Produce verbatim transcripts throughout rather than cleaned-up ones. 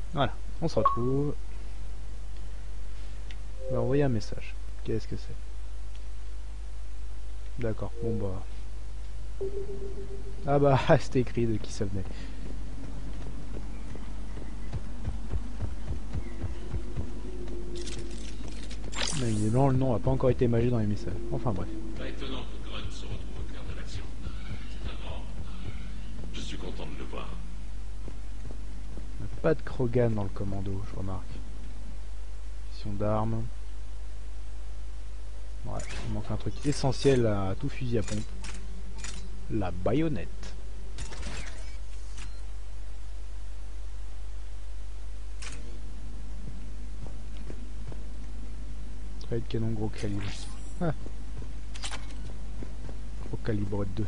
Voilà, on se retrouve. On va envoyer un message. Qu'est-ce que c'est? D'accord, bon bah... Ah bah, c'était écrit de qui ça venait. Mais évidemment, le nom n'a pas encore été imagé dans les messages. Enfin bref. Pas étonnant que Grunt se retrouve au cœur de l'action. C'est un grand. Je suis content de le voir. On n'a pas de Krogan dans le commando, je remarque. Mission d'armes. Ouais, il manque un truc essentiel à tout fusil à pompe. La baïonnette. Trait de canon gros calibre. Ah. Gros calibre deux.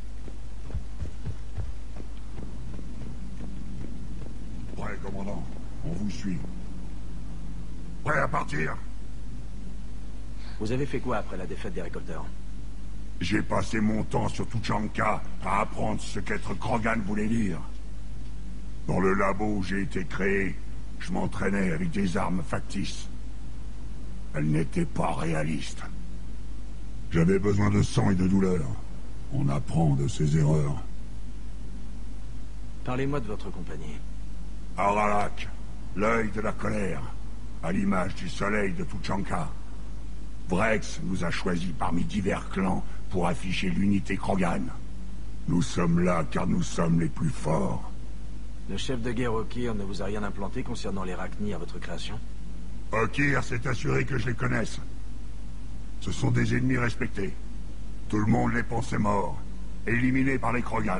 Prêt, commandant. On vous suit. Prêt à partir? Vous avez fait quoi après la défaite des récolteurs? J'ai passé mon temps sur Tuchanka à apprendre ce qu'être Krogan voulait dire. Dans le labo où j'ai été créé, je m'entraînais avec des armes factices. Elles n'étaient pas réalistes. J'avais besoin de sang et de douleur. On apprend de ses erreurs. Parlez-moi de votre compagnie. Aralak, l'œil de la colère, à l'image du soleil de Tuchanka. Vrex nous a choisis parmi divers clans pour afficher l'unité Krogan. Nous sommes là car nous sommes les plus forts. Le chef de guerre Okir ne vous a rien implanté concernant les Rachni à votre création? Okir s'est assuré que je les connaisse. Ce sont des ennemis respectés. Tout le monde les pensait morts, éliminés par les Krogan.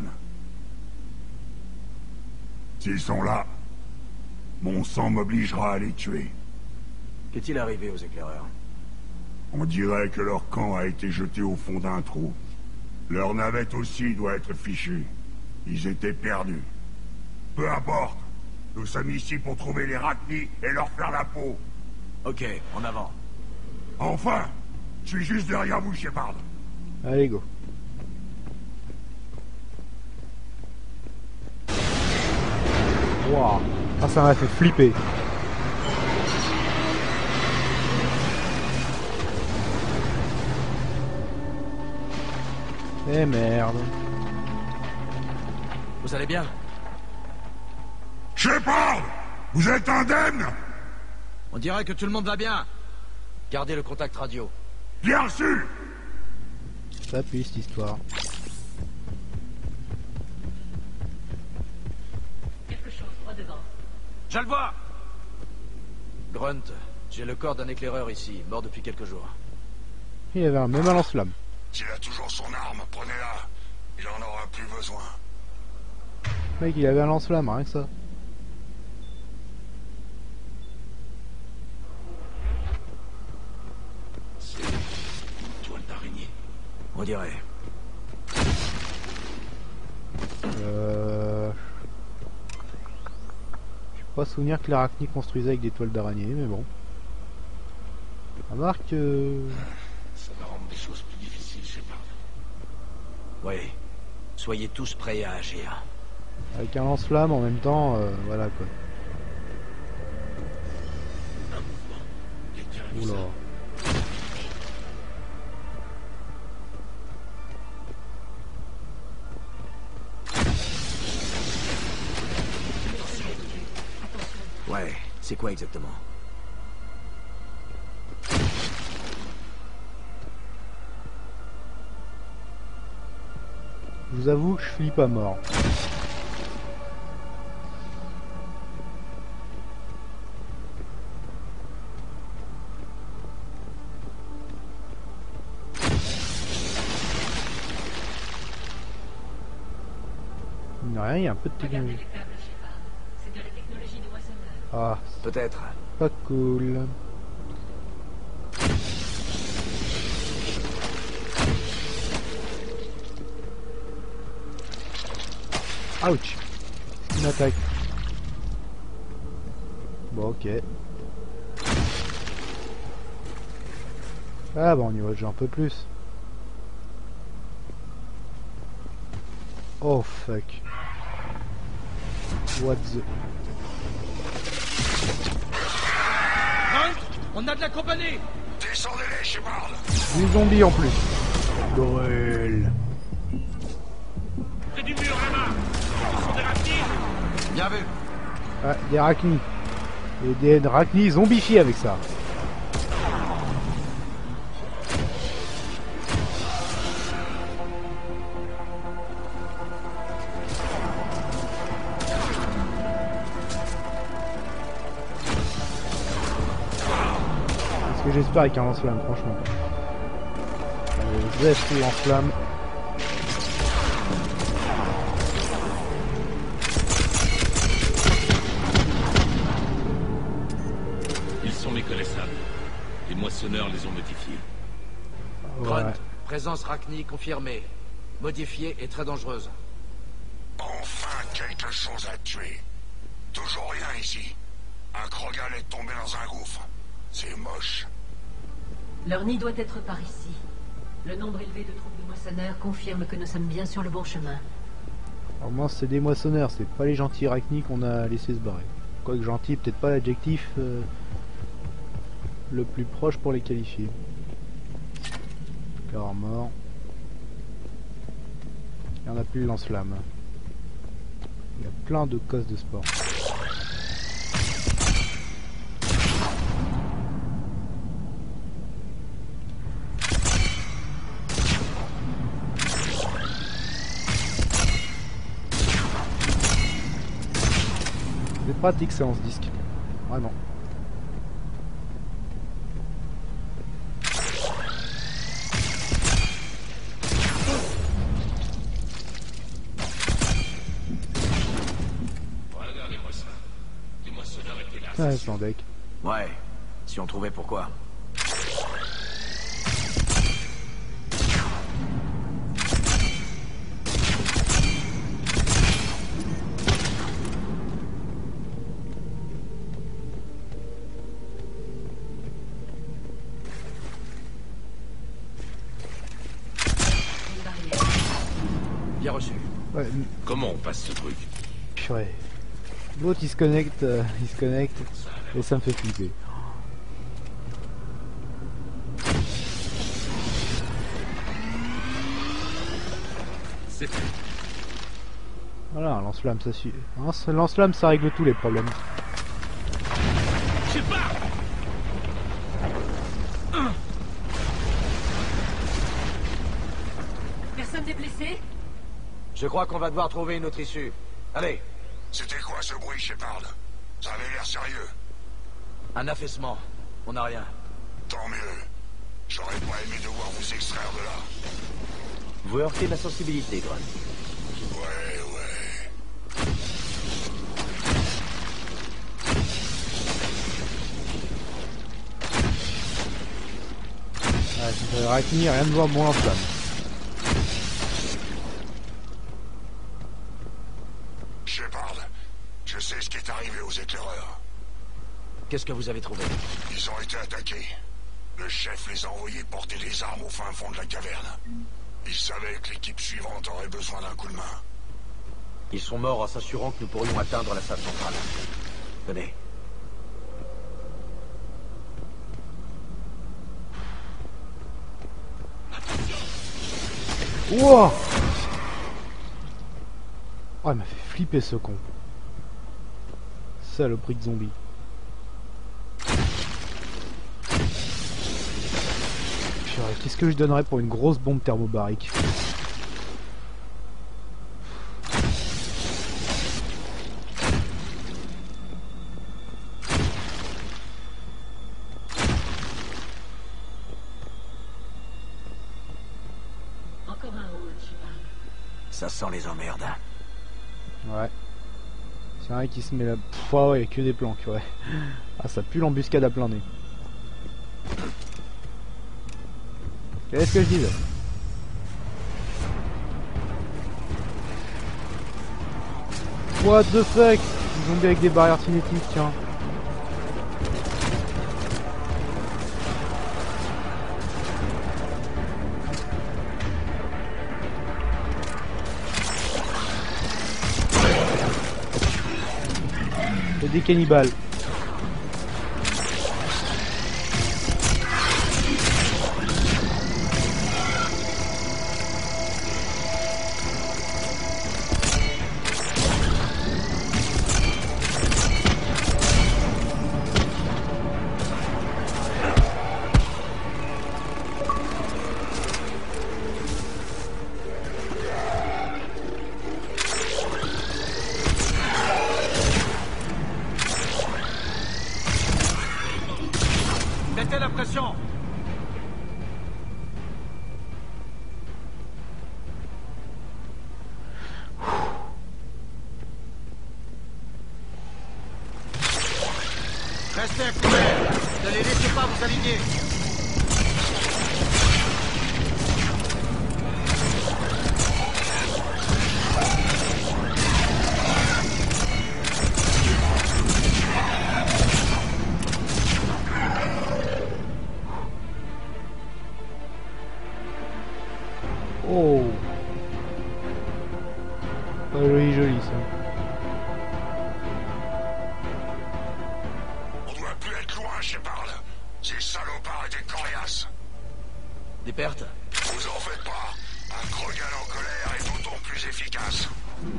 S'ils sont là, mon sang m'obligera à les tuer. Qu'est-il arrivé aux éclaireurs? On dirait que leur camp a été jeté au fond d'un trou. Leur navette aussi doit être fichue. Ils étaient perdus. Peu importe. Nous sommes ici pour trouver les Rachni et leur faire la peau. Ok, en avant. Enfin! Je suis juste derrière vous, Shepard. Allez, go. Waouh. Ah, ça m'a fait flipper. Eh merde. Vous allez bien? Shepard! Vous êtes indemne? On dirait que tout le monde va bien. Gardez le contact radio. Bien reçu! Ça pue cette histoire. Quelque chose droit devant. Je le vois! Grunt, j'ai le corps d'un éclaireur ici, mort depuis quelques jours. Il avait un même un lance-flamme. S'il a toujours son arme, prenez-la. Il en aura plus besoin. Mec, il avait un lance-flamme, rien que ça. C'est une toile d'araignée. On dirait. Euh... Je peux pas souvenir que les Rachni construisaient avec des toiles d'araignée, mais bon. Remarque que... Ça va rendre des choses plus difficiles, Shepard. Oui. Soyez tous prêts à agir. Avec un lance-flamme en même temps, euh, voilà quoi. Un mouvement. Quelqu'un a vu Oula. ça. Ouais, c'est quoi exactement? Je vous avoue que je suis pas mort. Il rien, il y a un peu de Regardez technologie. les câbles, Shepard. C'est de la technologie de moissonneur. Ah, Peut-être. pas cool. Ouch. Une attaque. Bon, ok. Ah bah on y va déjà un peu plus. Oh fuck. What the... On a de la compagnie! Descendez-les, Shepard! Des zombies en plus. Brûle. Près du mur, là-bas. Ce sont des rapides. Bien vu. Ah, des arachnies. Et des arachnies zombifiés avec ça. C'est ce que j'espère avec un lance-flamme, franchement. Euh, Zef ou lance-flamme. Ils sont méconnaissables. Les moissonneurs les ont modifiés. Grunt, Ouais. présence Rachni confirmée. Modifiée et très dangereuse. Enfin quelque chose à tuer. Toujours rien ici. Un Krogan est tombé dans un gouffre. C'est moche. Leur nid doit être par ici. Le nombre élevé de troupes de moissonneurs confirme que nous sommes bien sur le bon chemin. Au moins c'est des moissonneurs, c'est pas les gentils arachnies qu'on a laissé se barrer. Quoique gentil, peut-être pas l'adjectif euh, le plus proche pour les qualifier. Corps mort. Il n'y en a plus le lance-flamme. Il y a plein de cosses de sport. C'est pratique ça en ce disque. Vraiment. Regardez-moi ça. Les moissonneurs étaient là. Ah, c'est c'est sûr. en deck. Ouais. Si on trouvait pourquoi. Une barrière. Bien reçu. Ouais, Comment on passe ce truc? purée. L'autre il se connecte, euh, il se connecte, et ça me fait flipper. C'est fait. Voilà, un lance-flamme ça suit. Un lance-flamme ça règle tous les problèmes. Je sais pas. Personne n'est blessé? Je crois qu'on va devoir trouver une autre issue. Allez, C'était quoi ce bruit, Shepard? Ça avait l'air sérieux. un affaissement. On n'a rien. Tant mieux. J'aurais pas aimé devoir vous extraire de là. Vous heurtez ma sensibilité, Grunt. Ouais, ouais. Ouais, ça fait Arachnie, rien de voir mon lance-flamme. Shepard, je sais ce qui est arrivé aux éclaireurs. Qu'est-ce que vous avez trouvé? Ils ont été attaqués. Le chef les a envoyés porter des armes au fin fond de la caverne. Il savait que l'équipe suivante aurait besoin d'un coup de main. Ils sont morts en s'assurant que nous pourrions atteindre la salle centrale. Tenez. Wouah! Oh, il m'a fait flipper ce con. Saloperie de zombie. Purée, qu'est-ce que je donnerais pour une grosse bombe thermobarique? Encore un hall, Shepard. Ça sent les emmerdes. Ouais. C'est un qui se met là. Pff, ah ouais, que des planques, ouais. Ah, ça pue l'embuscade à plein nez. Qu'est-ce que je disais? What the fuck? Des zombies avec des barrières cinétiques, tiens. C'est des cannibales. Restez la pression. Restez à couvert. Ne les laissez pas vous aligner. Oh, pas joli joli ça. On doit plus être loin, Shepard. Ces salopards étaient coriaces. Des pertes? Vous en faites pas. Un Krogan en colère est d'autant plus efficace.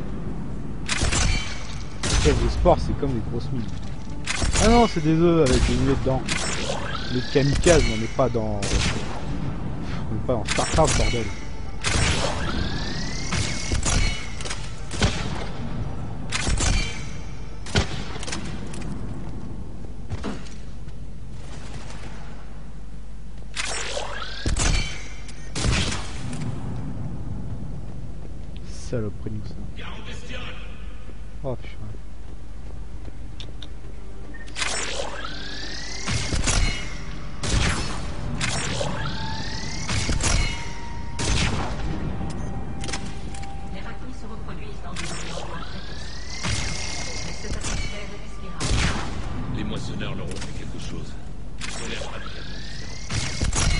Les œufs de sport, c'est comme des grosses mines. Ah non, c'est des œufs avec des mulets dedans. Les kamikazes, on n'est pas dans... On n'est pas dans Starcraft, bordel. Saloperie nous ça. Oh putain. Les Rachni se reproduisent dans des endroits très précis. Mais cette atmosphère est respirable. Les moissonneurs leur ont fait quelque chose. Ils ont l'air radicalement différents.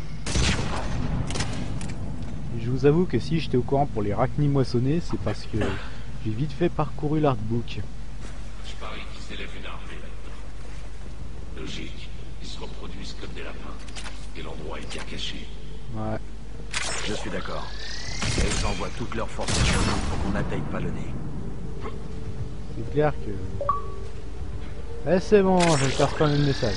Je vous avoue que si j'étais au courant pour les Rachni moissonnés, c'est parce que j'ai vite fait parcouru l'artbook. Je parie qu'ils s'élèvent une armée là-dedans. Logique. Ils se reproduisent comme des lapins. Et l'endroit est bien caché. Ouais. Je suis d'accord. Et ils envoient toutes leurs forces sur nous pour qu'on n'atteigne pas le nez. C'est clair que... Eh c'est bon, je vais faire spammer le message.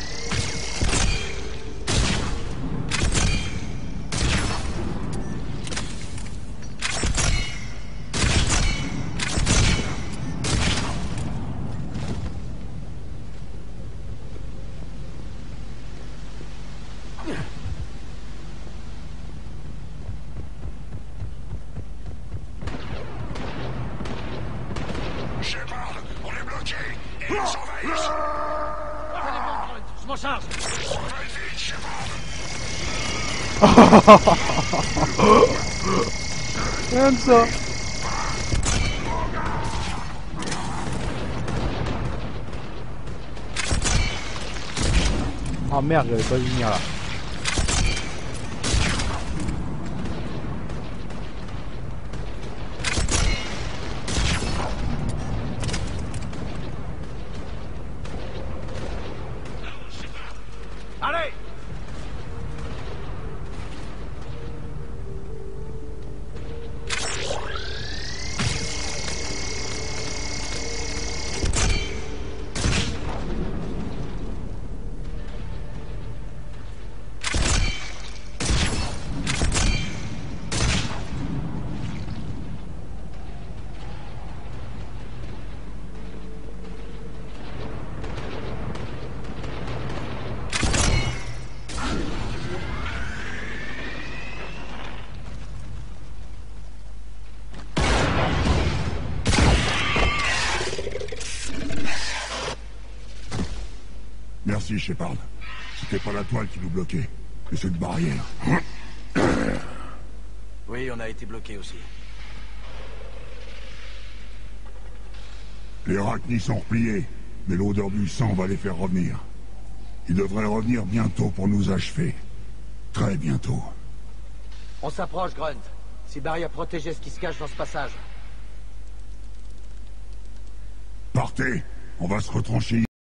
Shepard, on est bloqué. Ils nous envahissent. Je m'en charge. Faites vite, Shepard. Rien de ça. Oh merde, j'avais pas vu venir là. Allez! Merci, Shepard. C'était pas la toile qui nous bloquait, mais cette barrière. Oui, on a été bloqués aussi. Les Rachni sont repliés, mais l'odeur du sang va les faire revenir. Ils devraient revenir bientôt pour nous achever. Très bientôt. On s'approche, Grunt. Si Barry a protégé ce qui se cache dans ce passage. Partez, on va se retrancher.